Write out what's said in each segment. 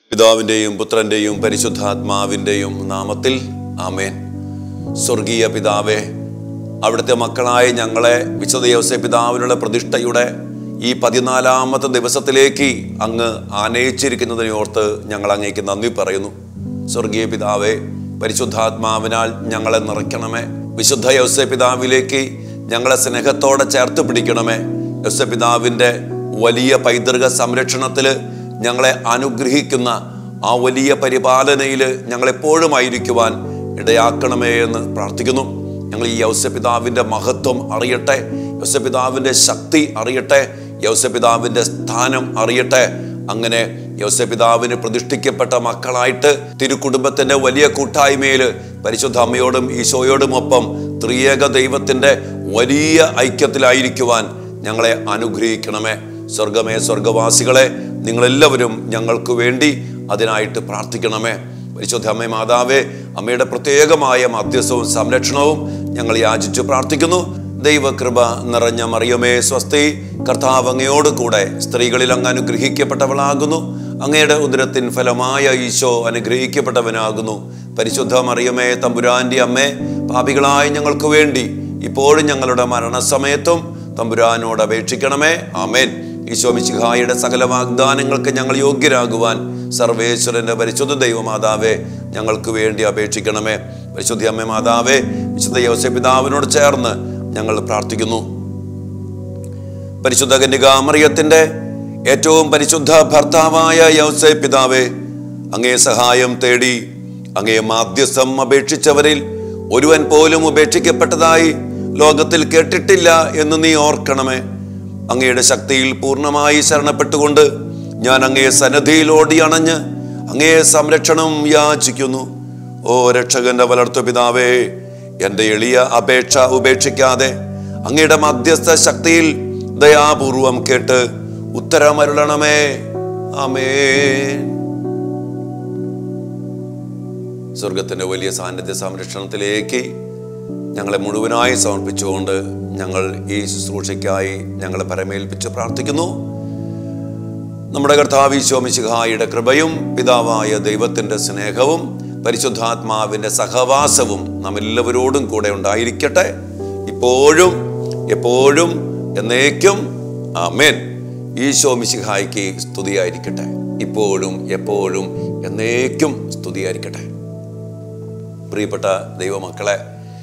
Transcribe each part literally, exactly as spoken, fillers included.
പിതാവിൻ്റെയും പുത്രൻ്റെയും പരിശുദ്ധാത്മാവിൻ്റെയും നാമത്തിൽ ആമേൻ. സ്വർഗീയ പിതാവേ, അവിടുത്തെ മക്കളായ ഞങ്ങളെ വിശുദ്ധ യോസേപ്പ് പിതാവിനുള്ള പ്രതിഷ്ഠയുടെ ഈ പതിനാലാമത്തെ ദിവസത്തിലേക്ക് അങ്ങ് ആനയിച്ചിരിക്കുന്നതിനെ ഓർത്ത് ഞങ്ങൾ അങ്ങേക്ക് നന്ദി പറയുന്നു. സ്വർഗീയ പിതാവേ, പരിശുദ്ധാത്മാവിനാൽ ഞങ്ങളെ നിറയ്ക്കണമേ. വിശുദ്ധ യോസേപ്പ് പിതാവിലേക്ക് ഞങ്ങളെ സ്നേഹത്തോടെ ചേർത്ത് പിടിക്കണമേ. യോസേപ്പ് പിതാവിൻ്റെ വലിയ പൈതൃക സംരക്ഷണത്തിൽ ഞങ്ങളെ അനുഗ്രഹിക്കുന്ന ആ വലിയ പരിപാലനയിൽ ഞങ്ങളെപ്പോഴും ആയിരിക്കുവാൻ ഇടയാക്കണമേ എന്ന് പ്രാർത്ഥിക്കുന്നു. ഞങ്ങൾ ഈ യോസേപ്പ് പിതാവിൻ്റെ മഹത്വം അറിയട്ടെ, യോസേപ്പ് പിതാവിൻ്റെ ശക്തി അറിയട്ടെ, യോസേപ്പ് പിതാവിൻ്റെ സ്ഥാനം അറിയട്ടെ. അങ്ങനെ യോസേപ്പ് പിതാവിന് പ്രതിഷ്ഠിക്കപ്പെട്ട മക്കളായിട്ട് തിരുക്കുടുംബത്തിൻ്റെ വലിയ കൂട്ടായ്മയിൽ പരിശുദ്ധ അമ്മയോടും ഈശോയോടും ഒപ്പം ത്രിയേക ദൈവത്തിൻ്റെ വലിയ ഐക്യത്തിലായിരിക്കുവാൻ ഞങ്ങളെ അനുഗ്രഹിക്കണമേ. സ്വർഗമേ, സ്വർഗവാസികളെ, നിങ്ങളെല്ലാവരും ഞങ്ങൾക്ക് വേണ്ടി അതിനായിട്ട് പ്രാർത്ഥിക്കണമേ. പരിശുദ്ധ അമ്മേ മാതാവേ, അമ്മയുടെ പ്രത്യേകമായ മധ്യസ്ഥവും സംരക്ഷണവും ഞങ്ങൾ യാചിച്ചു പ്രാർത്ഥിക്കുന്നു. ദൈവകൃപ നിറഞ്ഞ മറിയമേ സ്വസ്തി, കർത്താവ് അങ്ങയോട് കൂടെ സ്ത്രീകളിൽ അങ്ങ് അനുഗ്രഹിക്കപ്പെട്ടവളാകുന്നു. അങ്ങയുടെ ഉദരത്തിൻ ഫലമായ ഈശോ അനുഗ്രഹിക്കപ്പെട്ടവനാകുന്നു. പരിശുദ്ധ മറിയമേ തമ്പുരാന്റെ അമ്മേ, പാപികളായ ഞങ്ങൾക്ക് വേണ്ടി ഇപ്പോഴും ഞങ്ങളുടെ മരണസമയത്തും തമ്പുരാനോട് അപേക്ഷിക്കണമേ. ആമേൻ. ഈശോ മിശിഹായുടെ സകല വാഗ്ദാനങ്ങൾക്ക് ഞങ്ങൾ യോഗ്യരാകുവാൻ സർവേശ്വരന്റെ പരിശുദ്ധ ദൈവമാതാവേ ഞങ്ങൾക്ക് വേണ്ടി അപേക്ഷിക്കണമേ. പരിശുദ്ധ അമ്മ മാതാവേ, വിശുദ്ധ യോസേപ്പ് പിതാവിനോട് ചേർന്ന് ഞങ്ങൾ പ്രാർത്ഥിക്കുന്നു. പരിശുദ്ധ കന്യകാമറിയത്തിന്റെ ഏറ്റവും പരിശുദ്ധ ഭർത്താവായ യോസേപ്പ് പിതാവേ, അങ്ങേ സഹായം തേടി അങ്ങേ മാധ്യസ്ഥം അപേക്ഷിച്ചവരിൽ ഒരുവൻ പോലും ഉപേക്ഷിക്കപ്പെട്ടതായി ലോകത്തിൽ കേട്ടിട്ടില്ല എന്ന് നീ ഓർക്കണമേ. അങ്ങയുടെ ശക്തിയിൽ പൂർണ്ണമായി ശരണപ്പെട്ടുകൊണ്ട് ഞാൻ അങ്ങേ സന്നിധിയിലോടി അണഞ്ഞ് അങ്ങേ സംരക്ഷണം യാചിക്കുന്നു. ഓ രക്ഷകന്റെ വളർത്തു പിതാവേ, എൻ്റെ എളിയ അപേക്ഷ ഉപേക്ഷിക്കാതെ അങ്ങയുടെ മധ്യസ്ഥ ശക്തിയിൽ ദയാപൂർവം കേട്ട് ഉത്തരമരുളണമേ. ആമേൻ. സ്വർഗത്തിന്റെ വലിയ സാന്നിധ്യ സംരക്ഷണത്തിലേക്ക് ഞങ്ങളെ മുഴുവനായി സമർപ്പിച്ചുകൊണ്ട് ഞങ്ങൾ ഈ ശുശ്രൂഷയ്ക്കായി ഞങ്ങളെ പരമേൽപ്പിച്ച് പ്രാർത്ഥിക്കുന്നു. നമ്മുടെ കർത്താവ് ഈശോ മിശിഹായുടെ കൃപയും പിതാവായ ദൈവത്തിൻ്റെ സ്നേഹവും പരിശുദ്ധാത്മാവിൻ്റെ സഹവാസവും നാം എല്ലാവരോടും കൂടെ ഉണ്ടായിരിക്കട്ടെ, ഇപ്പോഴും എപ്പോഴും എന്നേക്കും. ആമേൻ. ഈശോ മിശിഹായ്ക്ക് സ്തുതിയായിരിക്കട്ടെ, ഇപ്പോഴും എപ്പോഴും എന്നേക്കും സ്തുതിയായിരിക്കട്ടെ. പ്രിയപ്പെട്ട ദൈവമക്കളെ,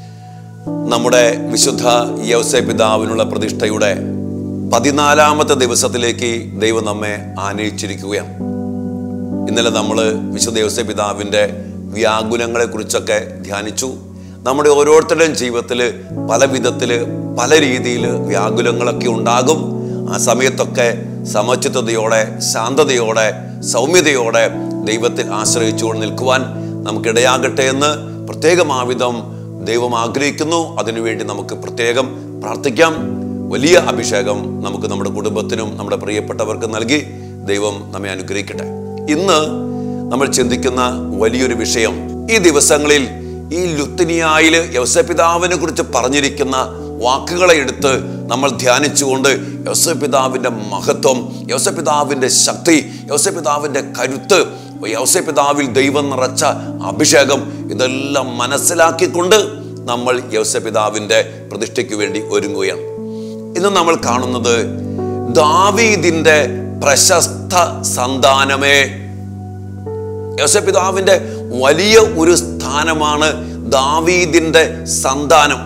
നമ്മുടെ വിശുദ്ധ യോസേപ്പ് പിതാവിനുള്ള പ്രതിഷ്ഠയുടെ പതിനാലാമത്തെ ദിവസത്തിലേക്ക് ദൈവം നമ്മെ ആനയിച്ചിരിക്കുകയാണ്. ഇന്നലെ നമ്മൾ വിശുദ്ധ യോസേപ്പ് പിതാവിൻ്റെ വ്യാകുലങ്ങളെ കുറിച്ചൊക്കെ ധ്യാനിച്ചു. നമ്മുടെ ഓരോരുത്തരുടെയും ജീവിതത്തിൽ പല വിധത്തിൽ പല രീതിയിൽ വ്യാകുലങ്ങളൊക്കെ ഉണ്ടാകും. ആ സമയത്തൊക്കെ സമചിത്തതയോടെ, ശാന്തതയോടെ, സൗമ്യതയോടെ ദൈവത്തിൽ ആശ്രയിച്ചുകൊണ്ട് നിൽക്കുവാൻ നമുക്കിടയാകട്ടെ എന്ന് പ്രത്യേകമാവിധം ദൈവം ആഗ്രഹിക്കുന്നു. അതിനുവേണ്ടി നമുക്ക് പ്രത്യേകം പ്രാർത്ഥിക്കാം. വലിയ അഭിഷേകം നമുക്ക് നമ്മുടെ കുടുംബത്തിനും നമ്മുടെ പ്രിയപ്പെട്ടവർക്ക് നൽകി ദൈവം നമ്മെ അനുഗ്രഹിക്കട്ടെ. ഇന്ന് നമ്മൾ ചിന്തിക്കുന്ന വലിയൊരു വിഷയം, ഈ ദിവസങ്ങളിൽ ഈ ലുത്തിനിയായിൽ യോസേപ്പ് പിതാവിനെ കുറിച്ച് പറഞ്ഞിരിക്കുന്ന വാക്കുകളെ എടുത്ത് നമ്മൾ ധ്യാനിച്ചുകൊണ്ട് യോസേപ്പ് പിതാവിൻ്റെ മഹത്വം, യോസേപ്പ് പിതാവിൻ്റെ ശക്തി, യോസേപ്പ് പിതാവിൻ്റെ കരുത്ത്, യോസേപ്പ് പിതാവിൽ ദൈവം നിറച്ച അഭിഷേകം, ഇതെല്ലാം മനസ്സിലാക്കിക്കൊണ്ട് നമ്മൾ യോസേപ്പ് പിതാവിൻ്റെ പ്രതിഷ്ഠയ്ക്ക് വേണ്ടി ഒരുങ്ങുകയാണ്. ഇന്ന് നമ്മൾ കാണുന്നത് ദാവീദിന്റെ പ്രശസ്ത സന്താനമേ. യോസേപ്പ് പിതാവിന്റെ വലിയ ഒരു സ്ഥാനമാണ് ദാവീദിന്റെ സന്താനം.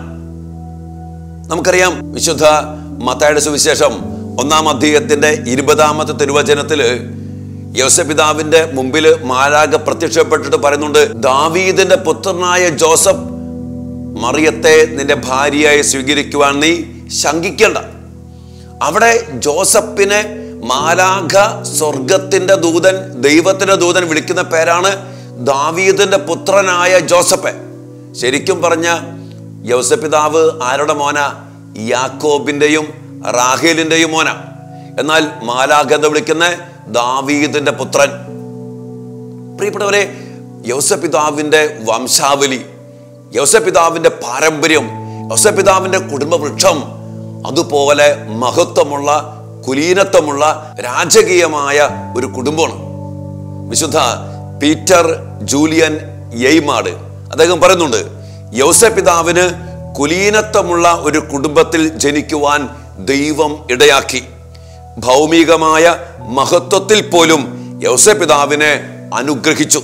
നമുക്കറിയാം, വിശുദ്ധ മത്തായിയുടെ സുവിശേഷം ഒന്നാം അധ്യായത്തിന്റെ ഇരുപതാമത്തെ തിരുവചനത്തില് യോസേപ്പ് പിതാവിന്റെ മുമ്പിൽ മാലാഖ പ്രത്യക്ഷപ്പെട്ടിട്ട് പറയുന്നുണ്ട്, ദാവീദിന്റെ പുത്രനായ ജോസഫ്, മറിയത്തെ നിന്റെ ഭാര്യയായി സ്വീകരിക്കുവാൻ നീ ശങ്കിക്കേണ്ട. അവിടെ ജോസഫിനെ മാലാഖ, സ്വർഗത്തിന്റെ ദൂതൻ, ദൈവത്തിന്റെ ദൂതൻ വിളിക്കുന്ന പേരാണ് ദാവീദിന്റെ പുത്രനായ ജോസഫ്. ശരിക്കും പറഞ്ഞ യോസേപ്പ് പിതാവ് ആരുടെ മോന? യാക്കോബിന്റെയും റാഹേലിന്റെയും മോന. എന്നാൽ മാലാഖ എന്ന് വിളിക്കുന്ന ദാവീദിന്റെ പുത്രൻ. പ്രിയപ്പെട്ടവരെ, യോസേപ്പ് പിതാവിന്റെ വംശാവലി, യോസേപ്പ് പിതാവിന്റെ പാരമ്പര്യം, യോസേപ്പ് പിതാവിന്റെ കുടുംബവൃക്ഷം അതുപോലെ മഹത്വമുള്ള കുലീനത്വമുള്ള രാജകീയമായ ഒരു കുടുംബമാണ്. വിശുദ്ധ പീറ്റർ ജൂലിയൻ യെയ്മാട് അദ്ദേഹം പറയുന്നുണ്ട്, യോസേപ്പ് പിതാവിന് കുലീനത്വമുള്ള ഒരു കുടുംബത്തിൽ ജനിക്കുവാൻ ദൈവം ഇടയാക്കി. ഭൗമികമായ മഹത്വത്തിൽ പോലും യോസേപ്പ് പിതാവിനെ അനുഗ്രഹിച്ചു.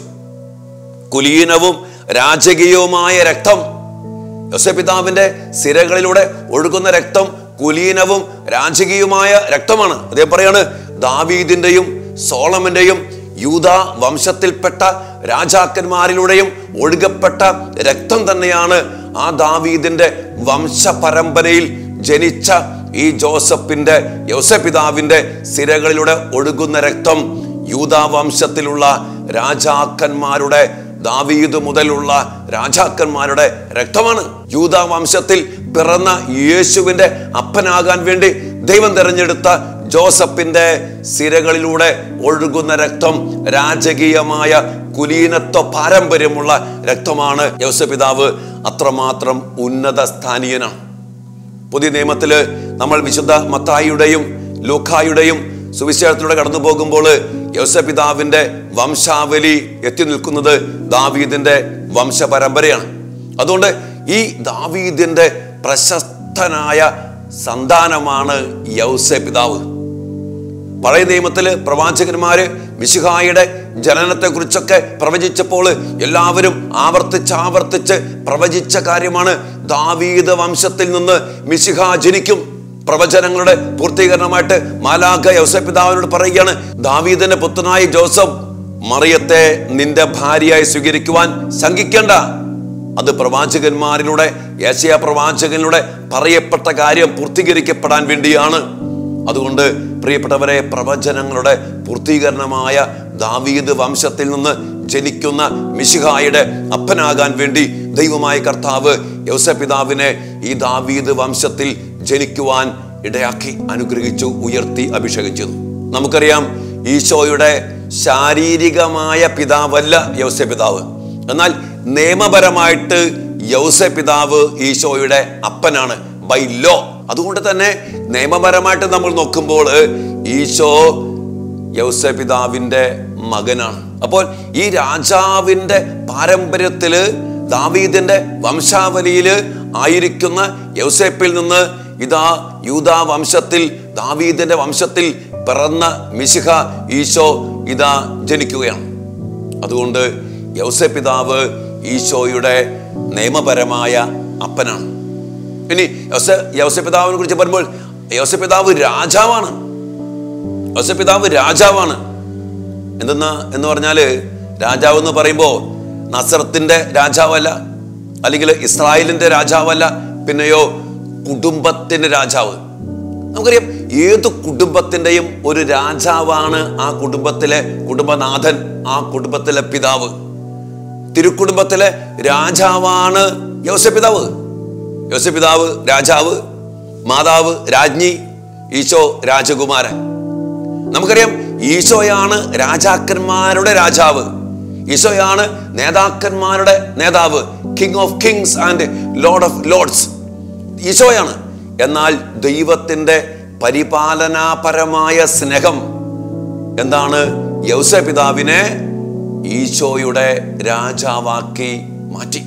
കുലീനവും രാജകീയവുമായ രക്തം, യോസേപ്പ് പിതാവിന്റെ സിരകളിലൂടെ ഒഴുകുന്ന രക്തം കുലീനവും രാജകീയവുമായ രക്തമാണ്. അദ്ദേഹം പറയാണ്, ദാവീദിന്റെയും സോളമന്റെയും യൂദാ വംശത്തിൽപ്പെട്ട രാജാക്കന്മാരിലൂടെയും ഒഴുകപ്പെട്ട രക്തം തന്നെയാണ് ആ ദാവീദിന്റെ വംശപരമ്പരയിൽ ജനിച്ച ഈ ജോസഫിന്റെ യോസേപ്പ് പിതാവിന്റെ സിരകളിലൂടെ ഒഴുകുന്ന രക്തം യൂദാ വംശത്തിലുള്ള രാജാക്കന്മാരുടെ, ദാവീദ് മുതലുള്ള രാജാക്കന്മാരുടെ രക്തമാണ്. യൂദാ വംശത്തിൽ പിറന്ന യേശുവിന്റെ അപ്പനാകാൻ വേണ്ടി ദൈവം തെരഞ്ഞെടുത്ത ജോസഫിന്റെ സിരകളിലൂടെ ഒഴുകുന്ന രക്തം രാജകീയമായ കുലീനത്വ പാരമ്പര്യമുള്ള രക്തമാണ്. യോസേപ്പ് പിതാവ് അത്രമാത്രം ഉന്നത സ്ഥാനീയനാണ്. പുതിയ നിയമത്തില് നമ്മൾ വിശുദ്ധ മത്തായിയുടെയും ലൂക്കായുടെയും സുവിശേഷത്തിലൂടെ കടന്നു പോകുമ്പോൾ യോസേപ്പ് പിതാവിന്റെ വംശാവലി എത്തി നിൽക്കുന്നത് ദാവീദിന്റെ വംശപരമ്പരയാണ്. അതുകൊണ്ട് ഈ ദാവീദിന്റെ പ്രശസ്തനായ സന്താനമാണ് യോസേപ്പ് പിതാവ്. പഴയ നിയമത്തില് പ്രവാചകന്മാര് മിശിഹായുടെ ജനനത്തെ കുറിച്ചൊക്കെ പ്രവചിച്ചപ്പോൾ എല്ലാവരും ആവർത്തിച്ച് ആവർത്തിച്ച് പ്രവചിച്ച കാര്യമാണ്, ദാവീദ് വംശത്തിൽ നിന്ന് മിശിഹ ജനിക്കും. പ്രവചനങ്ങളുടെ പൂർത്തീകരണമായിട്ട് മാലാഖ യോസേപ്പ് പിതാവിനോട് പറയുകയാണ്, ദാവീദിന്റെ പുത്രനായ ജോസഫ് മറിയത്തെ നിന്റെ ഭാര്യയായി സ്വീകരിക്കുവാൻ ശങ്കിക്കേണ്ട. അത് പ്രവാചകന്മാരിലൂടെ, യെശയ്യാ പ്രവാചകനിലൂടെ പറയപ്പെട്ട കാര്യം പൂർത്തീകരിക്കപ്പെടാൻ വേണ്ടിയാണ്. അതുകൊണ്ട് പ്രിയപ്പെട്ടവരെ, പ്രവചനങ്ങളുടെ പൂർത്തീകരണമായ ദാവീദ് വംശത്തിൽ നിന്ന് ജനിക്കുന്ന മിശിഹായുടെ അപ്പനാകാൻ വേണ്ടി ദൈവമായ കർത്താവ് യോസേപ്പ് പിതാവിനെ ഈ ദാവീദ് വംശത്തിൽ ജനിക്കുവാൻ ഇടയാക്കി, അനുഗ്രഹിച്ചു, ഉയർത്തി, അഭിഷേകം ചെയ്തു. നമുക്കറിയാം, ഈശോയുടെ ശാരീരികമായ പിതാവല്ല യോസേപ്പ് പിതാവ്. എന്നാൽ നിയമപരമായിട്ട് യോസേപ്പ് പിതാവ് ഈശോയുടെ അപ്പനാണ്, ബൈ ലോ. അതുകൊണ്ട് തന്നെ നിയമപരമായിട്ട് നമ്മൾ നോക്കുമ്പോൾ ഈശോ യോസേപ്പ് പിതാവിന്റെ മകനാണ്. അപ്പോൾ ഈ രാജാവിന്റെ പാരമ്പര്യത്തില്, ദാവീദിന്റെ വംശാവലിയില് ആയിരിക്കുന്ന യോസേപ്പിൽ നിന്ന് ഇതാ യൂദാ വംശത്തിൽ, ദാവീദിന്റെ വംശത്തിൽ പിറന്ന മിശിഹ ഈശോ ഇതാ ജനിക്കുകയാണ്. അതുകൊണ്ട് യോസേപ്പ് പിതാവ് ഈശോയുടെ നിയമപരമായ അപ്പനാണ്. ഇനി യോസേപ്പ് പിതാവിനെ കുറിച്ച് പറയുമ്പോൾ യോസേപ്പ് പിതാവ് രാജാവാണ്. യോസേപ്പ് പിതാവ് രാജാവാണ് എന്തെന്നാ എന്ന് പറഞ്ഞാല്, രാജാവ് എന്ന് പറയുമ്പോൾ നസറത്തിന്റെ രാജാവല്ല, അല്ലെങ്കിൽ ഇസ്രായേലിന്റെ രാജാവല്ല, പിന്നെയോ കുടുംബത്തിന്റെ രാജാവ്. നമുക്കറിയാം, ഏത് കുടുംബത്തിന്റെയും ഒരു രാജാവാണ് ആ കുടുംബത്തിലെ കുടുംബനാഥൻ, ആ കുടുംബത്തിലെ പിതാവ്. തിരുക്കുടുംബത്തിലെ രാജാവാണ് യോസേപ്പ് പിതാവ്. യോസേപ്പ് പിതാവ് രാജാവ്, മാതാവ് രാജ്ഞി, ഈശോ രാജകുമാരൻ. നമുക്കറിയാം, ഈശോയാണ് രാജാക്കന്മാരുടെ രാജാവ്, ഈശോയാണ് നേതാക്കന്മാരുടെ നേതാവ്, king of kings and lord of lords ഈശോയാണ്. എന്നാൽ ദൈവത്തിന്റെ പരിപാലനാപരമായ സ്നേഹം എന്താണ്? യോസേപ്പ് പിതാവിനെ ഈശോയുടെ രാജാവാക്കി മാറ്റി.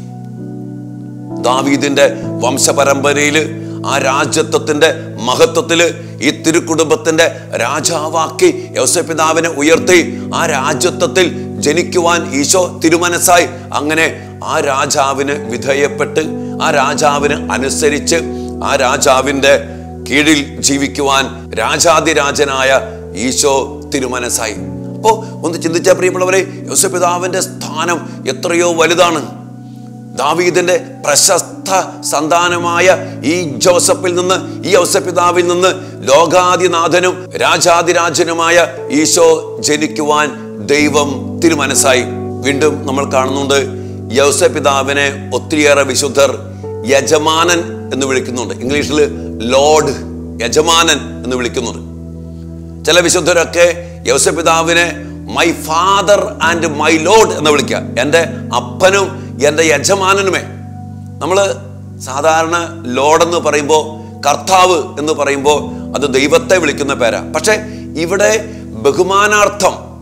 ദാവീദിന്റെ വംശപരമ്പരയില്, ആ രാജ്യത്വത്തിന്റെ മഹത്വത്തില് ഈ തിരുക്കുടുംബത്തിന്റെ രാജാവാക്കി യോസേപ്പ് പിതാവിനെ ഉയർത്തി ആ രാജ്യത്വത്തിൽ ജനിക്കുവാൻ ഈശോ തിരുമനസ്സായി. അങ്ങനെ ആ രാജാവിന് വിധേയപ്പെട്ട്, ആ രാജാവിന് അനുസരിച്ച്, ആ രാജാവിന്റെ കീഴിൽ ജീവിക്കുവാൻ രാജാതിരാജനായ ഈശോ തിരുമനസ്സായി. അപ്പോ ഒന്ന് ചിന്തിച്ച പ്രിയമുള്ളവരെ, യോസേപ്പ് പിതാവിന്റെ സ്ഥാനം എത്രയോ വലുതാണ്. ദാവീദിന്റെ പ്രശസ്ത സന്താനമായ ഈ ജോസഫിൽ നിന്ന്, ഈ യോസേപ്പ് പിതാവിൽ നിന്ന് ലോകാധിനാഥനും രാജാതിരാജനുമായ ഈശോ ജനിക്കുവാൻ ദൈവം തിരുമനസ്സായി. വീണ്ടും നമ്മൾ കാണുന്നുണ്ട്, യോസേപ്പ് പിതാവിനെ ഒത്തിരിയേറെ വിശുദ്ധർ യജമാനൻ എന്ന് വിളിക്കുന്നുണ്ട്. ഇംഗ്ലീഷിൽ ലോർഡ്, യജമാനൻ എന്ന് വിളിക്കുന്നുണ്ട്. ചില വിശുദ്ധരൊക്കെ യോസേപ്പ് പിതാവിനെ my father and my lord എന്ന് വിളിക്കുക, എൻ്റെ അപ്പനും എൻ്റെ യജമാനനുമേ. നമ്മൾ സാധാരണ ലോർഡ് എന്ന് പറയുമ്പോൾ, കർത്താവ് എന്ന് പറയുമ്പോൾ അത് ദൈവത്തെ വിളിക്കുന്ന പേരാ. പക്ഷെ ഇവിടെ ബഹുമാനാർത്ഥം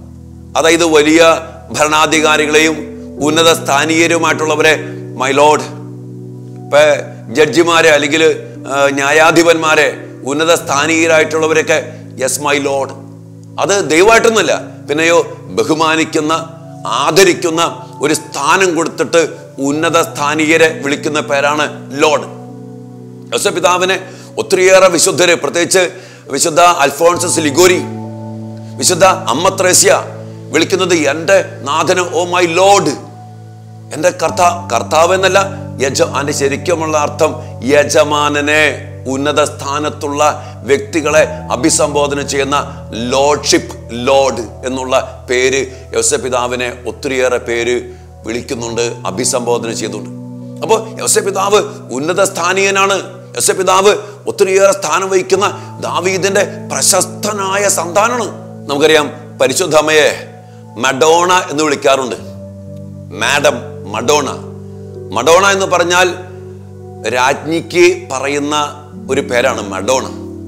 അതായത് വലിയ ഭരണാധികാരികളെയും ഉന്നത സ്ഥാനീയരുമായിട്ടുള്ളവരെ മൈ ലോഡ്, ഇപ്പൊ ജഡ്ജിമാരെ അല്ലെങ്കിൽ ന്യായാധിപന്മാരെ, ഉന്നത സ്ഥാനീയരായിട്ടുള്ളവരൊക്കെ യെസ് മൈ ലോഡ്. അത് ദൈവമായിട്ടൊന്നുമില്ല, പിന്നെയോ ബഹുമാനിക്കുന്ന, ആദരിക്കുന്ന ഒരു സ്ഥാനം കൊടുത്തിട്ട് ഉന്നത സ്ഥാനീയരെ വിളിക്കുന്ന പേരാണ് ലോഡ്. യോസേപ്പിതാവിനെ ഒത്തിരിയേറെ വിശുദ്ധര്, പ്രത്യേകിച്ച് വിശുദ്ധ അൽഫോൺസസ് ലിഗോരി, വിശുദ്ധ അമ്മ ത്രേസ്യ വിളിക്കുന്നത് എൻ്റെ നാഥന് ഓ മൈ ലോഡ്, എൻ്റെ കർത്താ കർത്താവ് എന്നല്ല, യജ അതിൻ്റെ ശരിക്കുമുള്ള അർത്ഥം യജമാനനെ, ഉന്നത സ്ഥാനത്തുള്ള വ്യക്തികളെ അഭിസംബോധന ചെയ്യുന്ന ലോഡ്ഷിപ്പ്, ലോഡ് എന്നുള്ള പേര് യോസേപ്പിതാവിനെ ഒത്തിരിയേറെ പേര് വിളിക്കുന്നുണ്ട്, അഭിസംബോധന ചെയ്തുണ്ട്. അപ്പോൾ യോസേപ്പിതാവ് ഉന്നത സ്ഥാനീയനാണ്. യോസേപ്പിതാവ് ഒത്തിരിയേറെ സ്ഥാനം വഹിക്കുന്ന ദാവീദിന്റെ പ്രശസ്തനായ സന്താനാണ്. നമുക്കറിയാം പരിശുദ്ധ അമ്മയെ മഡോണ എന്ന് വിളിക്കാറുണ്ട്. മാഡം മഡോണ. മഡോണ എന്ന് പറഞ്ഞാൽ രാജ്ഞിക്ക് പറയുന്ന ഒരു പേരാണ് മഡോണ.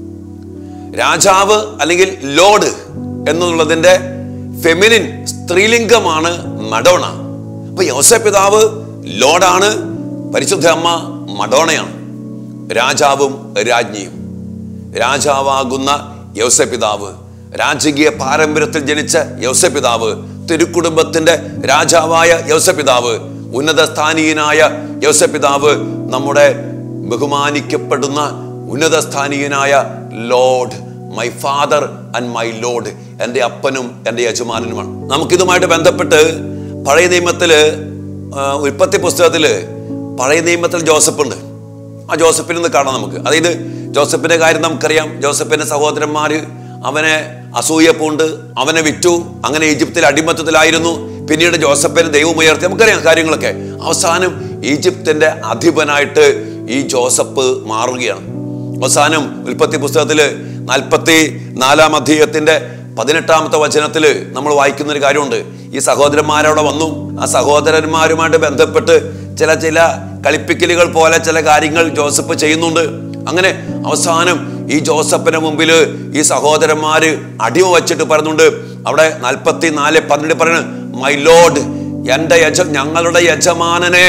രാജാവ് അല്ലെങ്കിൽ ലോഡ് എന്നുള്ളതിന്റെ ഫെമിനിൻ സ്ത്രീലിംഗമാണ് മഡോണ. അപ്പൊ യോസേപ്പിതാവ് ലോഡാണ്, പരിശുദ്ധ അമ്മ മഡോണയാണ്. രാജാവും രാജ്ഞിയും. രാജാവാകുന്ന യോസേപ്പിതാവ്, രാജകീയ പാരമ്പര്യത്തിൽ ജനിച്ച യോസേപ്പിതാവ്, തിരുക്കുടുംബത്തിന്റെ രാജാവായ യോസേപ്പിതാവ്, ഉന്നത സ്ഥാനീയനായ യോസേപ്പിതാവ്, നമ്മുടെ ബഹുമാനിക്കപ്പെടുന്ന ഉന്നത സ്ഥാനീയനായ lord, my father and my lord, എൻ്റെ അപ്പനും എൻ്റെ യജമാനനുമാണ്. നമുക്കിതുമായിട്ട് ബന്ധപ്പെട്ട് പഴയ നിയമത്തില്, ഉൽപ്പത്തി പുസ്തകത്തില് പഴയ നിയമത്തിൽ ജോസഫ് ഉണ്ട്. ആ ജോസഫിൽ നിന്ന് കാണാം നമുക്ക്. അതായത് ജോസഫിന്റെ കാര്യം നമുക്കറിയാം. ജോസഫിന്റെ സഹോദരന്മാര് അവനെ അസൂയ പൂണ്ട് അവനെ വിറ്റു. അങ്ങനെ ഈജിപ്തിൽ അടിമത്തത്തിലായിരുന്നു. പിന്നീട് ജോസഫിനെ ദൈവം ഉയർത്തി. നമുക്കറിയാം കാര്യങ്ങളൊക്കെ. അവസാനം ഈജിപ്തിന്റെ അധിപനായിട്ട് ഈ ജോസഫ് മാറുകയാണ്. അവസാനം ഉൽപ്പത്തി പുസ്തകത്തില് നാൽപ്പത്തി നാലാം അധ്യായത്തിന്റെ പതിനെട്ടാമത്തെ വചനത്തില് നമ്മൾ വായിക്കുന്ന ഒരു കാര്യമുണ്ട്. ഈ സഹോദരന്മാരവിടെ വന്നു. ആ സഹോദരന്മാരുമായിട്ട് ബന്ധപ്പെട്ട് ചില ചില കളിപ്പിക്കലുകൾ പോലെ ചില കാര്യങ്ങൾ ജോസഫ് ചെയ്യുന്നുണ്ട്. അങ്ങനെ അവസാനം ഈ ജോസഫിന് മുമ്പിൽ ഈ സഹോദരന്മാര് അടിമ വച്ചിട്ട് പറയുന്നുണ്ട്. അവിടെ നാൽപ്പത്തി നാല് പന്ത്രണ്ട് പറയുന്നത്, മൈ ലോഡ്, എൻ്റെ യജ ഞങ്ങളുടെ യജമാനനെ,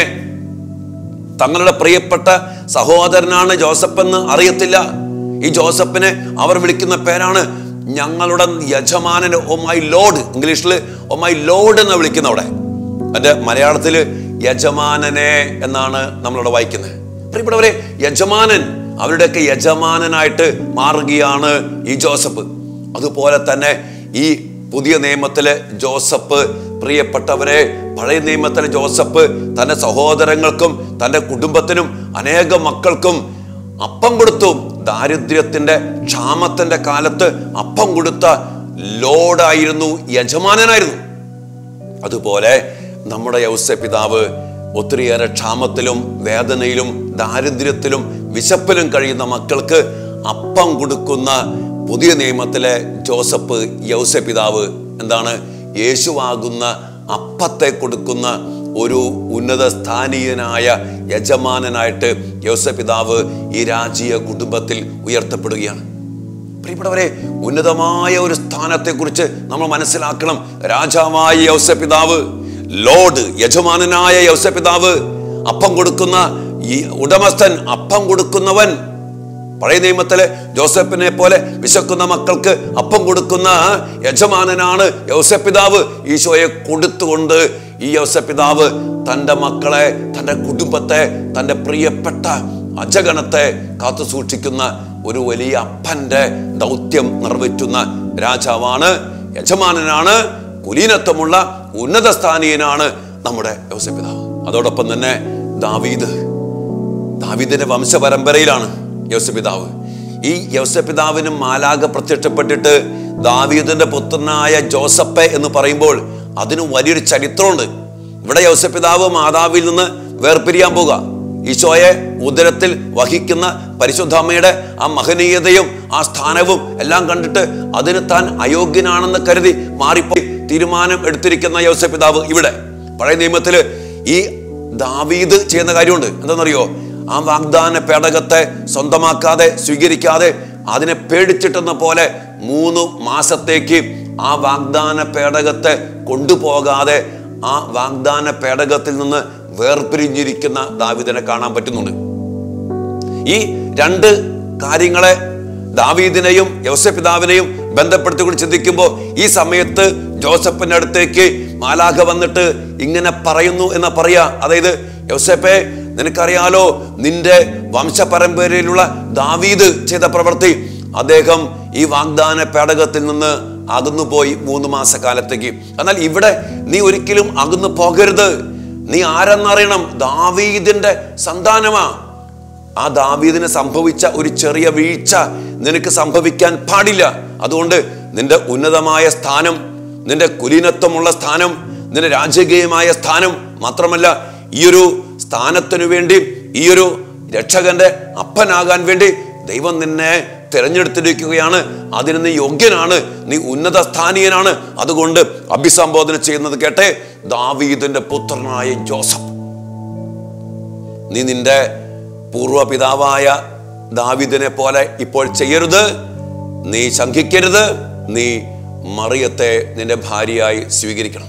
തങ്ങളുടെ പ്രിയപ്പെട്ട സഹോദരനാണ് ജോസഫ് എന്ന് അറിയത്തില്ല. ഈ ജോസഫിനെ അവർ വിളിക്കുന്ന പേരാണ് ഞങ്ങളുടെ യജമാനന്, ഓ മൈ ലോഡ്. ഇംഗ്ലീഷിൽ ഓ മൈ ലോഡ് എന്ന് വിളിക്കുന്ന, അവിടെ അതിന്റെ മലയാളത്തില് യജമാനനെ എന്നാണ് നമ്മളിവിടെ വായിക്കുന്നത്. പ്രിയപ്പെട്ടവരെ, യജമാനൻ, അവരുടെയൊക്കെ യജമാനനായിട്ട് മാറുകയാണ് ഈ ജോസഫ്. അതുപോലെ തന്നെ ഈ പുതിയ നിയമത്തിലെ ജോസഫ്, പ്രിയപ്പെട്ടവരെ, പഴയ നിയമത്തിലെ ജോസഫ് തന്റെ സഹോദരങ്ങൾക്കും തന്റെ കുടുംബത്തിനും അനേകം മക്കൾക്കും അപ്പം കൊടുത്തു. ദാരിദ്ര്യത്തിന്റെ ക്ഷാമത്തിന്റെ കാലത്ത് അപ്പം കൊടുത്ത ലോഡായിരുന്നു, യജമാനനായിരുന്നു. അതുപോലെ നമ്മുടെ യോസേപ്പിതാവ് ഒത്തിരിയേറെ ക്ഷാമത്തിലും വേദനയിലും ദാരിദ്ര്യത്തിലും വിശപ്പിലും കഴിയുന്ന മക്കൾക്ക് അപ്പം കൊടുക്കുന്ന പുതിയ നിയമത്തിലെ ജോസഫ്, യോസേപ്പിതാവ് എന്താണ്? യേശുവാകുന്ന അപ്പത്തെ കൊടുക്കുന്ന ഒരു ഉന്നത സ്ഥാനീയനായ യജമാനനായിട്ട് യോസേപ്പിതാവ് ഈ രാജീയ കുടുംബത്തിൽ ഉയർത്തപ്പെടുകയാണ്. പ്രിയപ്പെട്ടവരെ, ഉന്നതമായ ഒരു സ്ഥാനത്തെക്കുറിച്ച് നമ്മൾ മനസ്സിലാക്കണം. രാജാവായ യോസേപ്പിതാവ്, ലോഡ്, യജമാനനായ യോസേപ്പിതാവ്, അപ്പം കൊടുക്കുന്ന ഈ ഉടമസ്ഥൻ, അപ്പം കൊടുക്കുന്നവൻ. പഴയ നിയമത്തിലെ ജോസഫിനെ പോലെ വിശക്കുന്ന മക്കൾക്ക് അപ്പം കൊടുക്കുന്ന യജമാനനാണ് യോസേപ്പിതാവ്. ഈശോയെ കൊടുത്തുകൊണ്ട് ഈ യോസേപ്പിതാവ് തൻ്റെ മക്കളെ, തൻ്റെ കുടുംബത്തെ, തൻ്റെ പ്രിയപ്പെട്ട അജഗണത്തെ കാത്തു സൂക്ഷിക്കുന്ന ഒരു വലിയ അപ്പന്റെ ദൗത്യം നിറവേറ്റുന്ന രാജാവാണ്, യജമാനനാണ്, കുലീനത്വമുള്ള ഉന്നത സ്ഥാനീയനാണ് നമ്മുടെ യോസേപ്പിതാവ്. അതോടൊപ്പം തന്നെ ദാവീദ്, ദാവീദിന്റെ വംശപരമ്പരയിലാണ് യോസേപ്പിതാവ്. ഈ യോസേപ്പിതാവിനും മാലാഖ പ്രത്യക്ഷപ്പെട്ടിട്ട് ദാവീദിന്റെ പുത്രനായ ജോസഫ് എന്ന് പറയുമ്പോൾ അതിന് വലിയൊരു ചരിത്രമുണ്ട്. ഇവിടെ യോസേപ്പിതാവ് മാതാവിൽ നിന്ന് വേർപിരിയാൻ പോകുക. ഈശോയെ ഉദരത്തിൽ വഹിക്കുന്ന പരിശുദ്ധ അമ്മയുടെ ആ മഹനീയതയും ആ സ്ഥാനവും എല്ലാം കണ്ടിട്ട് അതിന് താൻ അയോഗ്യനാണെന്ന് കരുതി മാറിപ്പോയി തീരുമാനം എടുത്തിരിക്കുന്ന യോസേപ്പിതാവ് ഇവിടെ പഴയ നിയമത്തില് ഈ ദാവീദ് ചെയ്യുന്ന കാര്യമുണ്ട്. എന്താണെന്നറിയോ? ആ വാഗ്ദാന പേടകത്തെ സ്വന്തമാക്കാതെ, സ്വീകരിക്കാതെ, അതിനെ പേടിച്ചിട്ടെന്ന പോലെ മൂന്ന് മാസത്തേക്ക് ആ വാഗ്ദാന പേടകത്തെ കൊണ്ടുപോകാതെ ആ വാഗ്ദാന പേടകത്തിൽ നിന്ന് വേർപിരിഞ്ഞിരിക്കുന്ന ദാവീദിനെ കാണാൻ പറ്റുന്നുണ്ട്. ഈ രണ്ട് കാര്യങ്ങളെ ദാവീദിനെയും യോസേഫ് പിതാവിനെയും ബന്ധപ്പെടുത്തിക്കൊണ്ട് ചിന്തിക്കുമ്പോൾ ഈ സമയത്ത് ജോസഫിന്റെ അടുത്തേക്ക് മാലാഖ വന്നിട്ട് ഇങ്ങനെ പറയുന്നു എന്നാ പറയാ. അതായത്, യോസേഫേ, നിനക്കറിയാലോ നിന്റെ വംശപരമ്പരയിലുള്ള ദാവീദ് ചെയ്ത പ്രവൃത്തി. അദ്ദേഹം ഈ വാഗ്ദാന പേടകത്തിൽ നിന്ന് അകന്നുപോയി മൂന്ന് മാസക്കാലത്തേക്ക്. എന്നാൽ ഇവിടെ നീ ഒരിക്കലും അകന്നു പോകരുത്. നീ ആരെന്നറിയണം. ദാവീദിന്റെ സന്താനമാ. ആ ദാവീദിന് സംഭവിച്ച ഒരു ചെറിയ വീഴ്ച നിനക്ക് സംഭവിക്കാൻ പാടില്ല. അതുകൊണ്ട് നിന്റെ ഉന്നതമായ സ്ഥാനം, നിന്റെ കുലീനത്വമുള്ള സ്ഥാനം, നിന്റെ രാജകീയമായ സ്ഥാനം മാത്രമല്ല, ഈ ഒരു സ്ഥാനത്തിനു വേണ്ടി, ഈ ഒരു രക്ഷകന്റെ അപ്പനാകാൻ വേണ്ടി ദൈവം നിന്നെ തിരഞ്ഞെടുത്തിരിക്കുകയാണ്. അതിന് നീ യോഗ്യനാണ്, നീ ഉന്നത സ്ഥാനീയനാണ്. അതുകൊണ്ട് അഭിസംബോധന ചെയ്യുന്നത് കേട്ടെ, ദാവീദിന്റെ പുത്രനായ ജോസഫ്, നീ നിന്റെ പൂർവ്വപിതാവായ ദാവീദിനെ പോലെ ഇപ്പോൾ ചെയ്യരുത്. നീ ശങ്കിക്കരുത്. നീ മറിയത്തെ നിന്റെ ഭാര്യയായി സ്വീകരിക്കണം.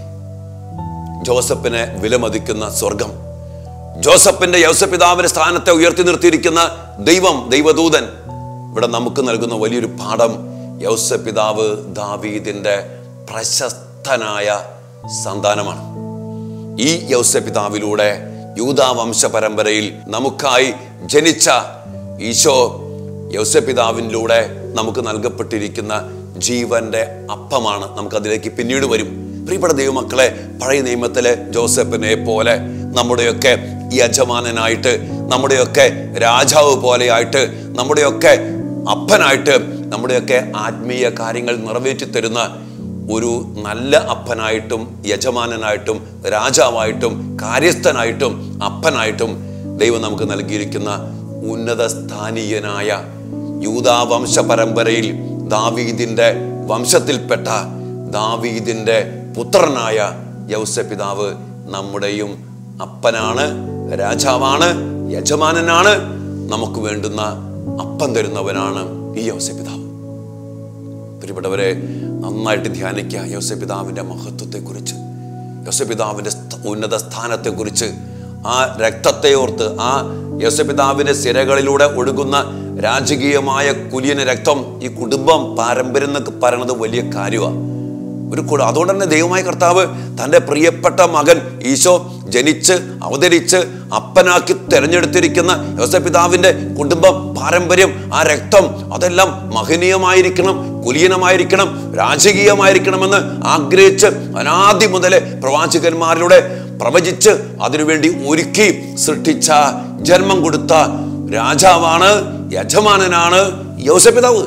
ജോസഫിനെ വിലമതിക്കുന്ന സ്വർഗം, ജോസഫിന്റെ യോസേഫ് പിതാവിന്റെ സ്ഥാനത്തെ ഉയർത്തി നിർത്തിയിരിക്കുന്ന ദൈവം, ദൈവദൂതൻ ഇവിടെ നമുക്ക് നൽകുന്ന വലിയൊരു പാഠം, യോസേഫ് പിതാവ് ദാവീദിന്റെ പ്രശസ്തനായ സന്താനമാണ്. ഈ യോസേഫ് പിതാവിലൂടെ യൂദാ വംശ പരമ്പരയിൽ നമുക്കായി ജനിച്ച ഈശോ യോസേഫ് പിതാവിലൂടെ നമുക്ക് നൽകപ്പെട്ടിരിക്കുന്ന ജീവന്റെ അപ്പമാണ്. നമുക്കതിലേക്ക് പിന്നീട് വരും. പ്രിയപ്പെട്ട ദൈവമക്കളെ, പഴയ നിയമത്തിലെ ജോസഫിനെ പോലെ നമ്മുടെയൊക്കെ യജമാനനായിട്ട്, നമ്മുടെയൊക്കെ രാജാവ് പോലെയായിട്ട്, നമ്മുടെയൊക്കെ അപ്പനായിട്ട്, നമ്മുടെയൊക്കെ ആത്മീയ കാര്യങ്ങൾ നിറവേറ്റി തരുന്ന ഒരു നല്ല അപ്പനായിട്ടും യജമാനനായിട്ടും രാജാവായിട്ടും കാര്യസ്ഥനായിട്ടും അപ്പനായിട്ടും ദൈവം നമുക്ക് നൽകിയിരിക്കുന്ന ഉന്നത സ്ഥാനീയനായ യൂദാ വംശ പരമ്പരയിൽ ദാവീദിന്റെ വംശത്തിൽപ്പെട്ട ദാവീദിന്റെ പുത്രനായ യോസേഫ് പിതാവ് നമ്മുടെയും അപ്പനാണ്, രാജാവാണ്, യജമാനനാണ്. നമുക്ക് വേണ്ടുന്ന അപ്പം തരുന്നവനാണ് ഈ യോസേഫ് പിതാവ്. പ്രിയപ്പെട്ടവരെ, നന്നായിട്ട് ധ്യാനിക്കുക യോസേഫ് പിതാവിന്റെ മഹത്വത്തെക്കുറിച്ച്, യോസേഫ് പിതാവിന്റെ ഉന്നത സ്ഥാനത്തെക്കുറിച്ച്. ആ രക്തത്തെ ഓർത്ത്, ആ യോസേഫ് പിതാവിന്റെ സിരകളിലൂടെ ഒഴുകുന്ന രാജകീയമായ കുലിയന രക്തം, ഈ കുടുംബം പാരമ്പര്യം എന്നൊക്കെ പറയുന്നത് വലിയ കാര്യമാണ്. ഒരു അതുകൊണ്ട് തന്നെ ദൈവമായ കർത്താവ് തൻ്റെ പ്രിയപ്പെട്ട മകൻ ഈശോ ജനിച്ച് അവതരിച്ച് അപ്പനാക്കി തെരഞ്ഞെടുത്തിരിക്കുന്ന യോസേഫ് പിതാവിന്റെ കുടുംബം പാരമ്പര്യം, ആ രക്തം, അതെല്ലാം മഹനീയമായിരിക്കണം, കുലീനമായിരിക്കണം, രാജകീയമായിരിക്കണമെന്ന് ആഗ്രഹിച്ച് അനാദി മുതലേ പ്രവാചകന്മാരിലൂടെ പ്രവചിച്ച് അതിനുവേണ്ടി ഒരുക്കി സൃഷ്ടിച്ച, ജന്മം കൊടുത്ത രാജാവാണ്, യജമാനനാണ് യോസേഫ് പിതാവ്.